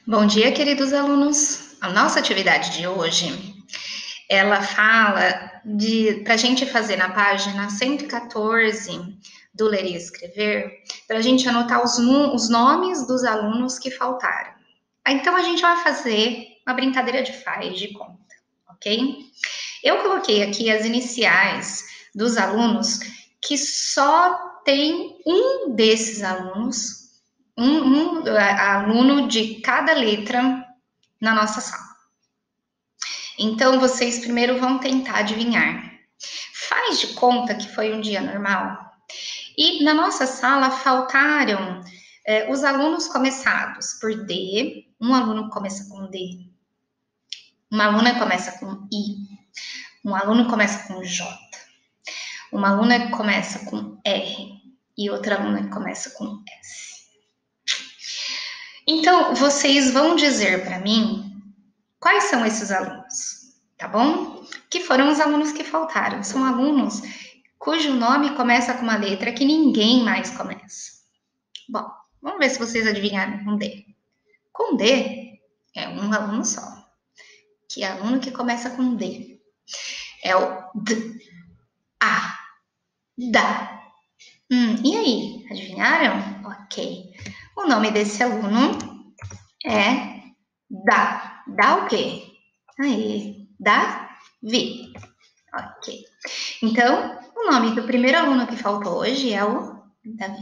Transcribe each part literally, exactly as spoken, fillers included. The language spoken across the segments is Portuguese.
Bom dia, queridos alunos. A nossa atividade de hoje, ela fala de para a gente fazer na página cento e quatorze do Ler e Escrever, para a gente anotar os, os nomes dos alunos que faltaram. Então, a gente vai fazer uma brincadeira de faz de conta, ok? Eu coloquei aqui as iniciais dos alunos que só tem um desses alunos, um, um aluno de cada letra na nossa sala. Então, vocês primeiro vão tentar adivinhar. Faz de conta que foi um dia normal. E na nossa sala faltaram eh, os alunos começados por D, um aluno começa com D, uma aluna começa com I, um aluno começa com J, uma aluna começa com R e outra aluna começa com S. Então, vocês vão dizer para mim quais são esses alunos, tá bom? Que foram os alunos que faltaram. São alunos cujo nome começa com uma letra que ninguém mais começa. Bom, vamos ver se vocês adivinharam com D. Com D é um aluno só. Que aluno que começa com D? É o D, A, Da. Hum, e aí, adivinharam? Ok. O nome desse aluno é Da. Da o quê? Aí, Davi. Ok. Então, o nome do primeiro aluno que faltou hoje é o Davi.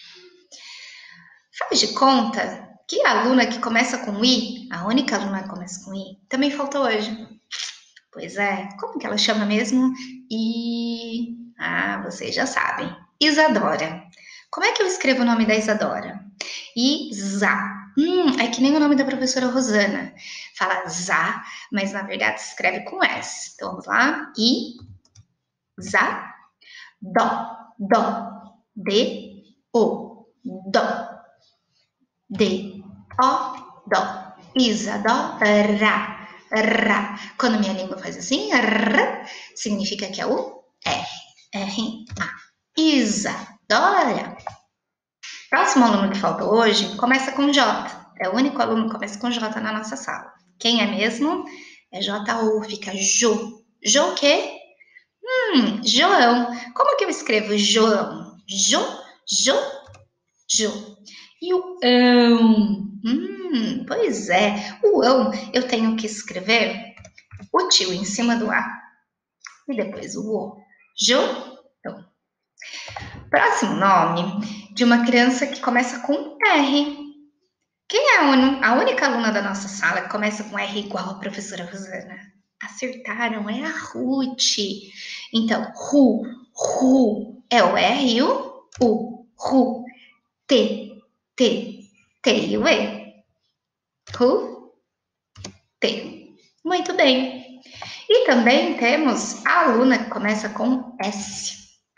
Faz de conta que a aluna que começa com I, a única aluna que começa com I, também faltou hoje. Pois é, como que ela chama mesmo? E... Ah, vocês já sabem. Isadora. Como é que eu escrevo o nome da Isadora? Isa. Hum, é que nem o nome da professora Rosana. Fala Zá, mas na verdade se escreve com S. Então vamos lá. I, Zá, Dó, Dó, D, O, Dó, D, O, Dó, Isadora, Ra. Quando minha língua faz assim, R, significa que é o R, R, A. Isadora. Próximo aluno que falta hoje começa com J. É o único aluno que começa com J na nossa sala. Quem é mesmo? É J U, fica Jô. Jô o quê? Hum, João. Como que eu escrevo João? Jô, Jô, Jô. E o ão? Hum, pois é. O ão eu tenho que escrever o tio em cima do A. E depois o O. Jô, então. Próximo nome de uma criança que começa com R. Quem é a, a única aluna da nossa sala que começa com R igual a professora Rosana? Acertaram, é a Ruth. Então, Ru, Ru é o R e o U. Ru, T, T, T e o E. Ru, T. Muito bem. E também temos a aluna que começa com S.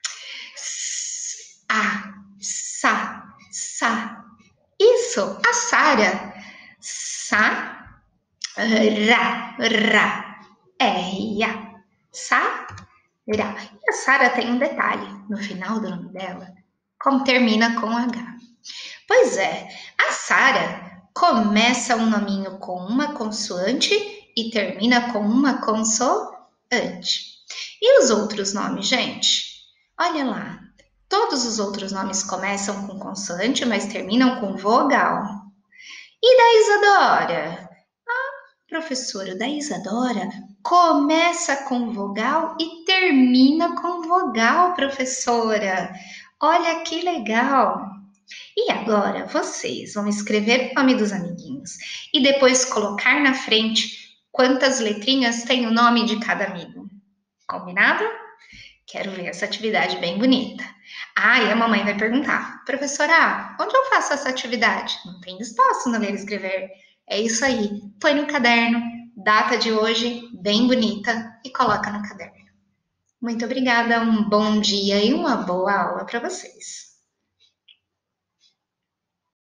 A, Sa, Sa. Isso, a Sara. Sa, Ra, Ra, R, A. Sa, Ra. E a Sara tem um detalhe no final do nome dela, como termina com H. Pois é, a Sara começa um nominho com uma consoante e termina com uma consoante. E os outros nomes, gente? Olha lá. Todos os outros nomes começam com consoante, mas terminam com vogal. E da Isadora? A professora da Isadora começa com vogal e termina com vogal, professora. Olha que legal! E agora vocês vão escrever o nome dos amiguinhos e depois colocar na frente quantas letrinhas tem o nome de cada amigo. Combinado? Quero ver essa atividade bem bonita. Ah, e a mamãe vai perguntar, professora, onde eu faço essa atividade? Não tem espaço no Ler e Escrever. É isso aí, põe no caderno, data de hoje, bem bonita, e coloca no caderno. Muito obrigada, um bom dia e uma boa aula para vocês.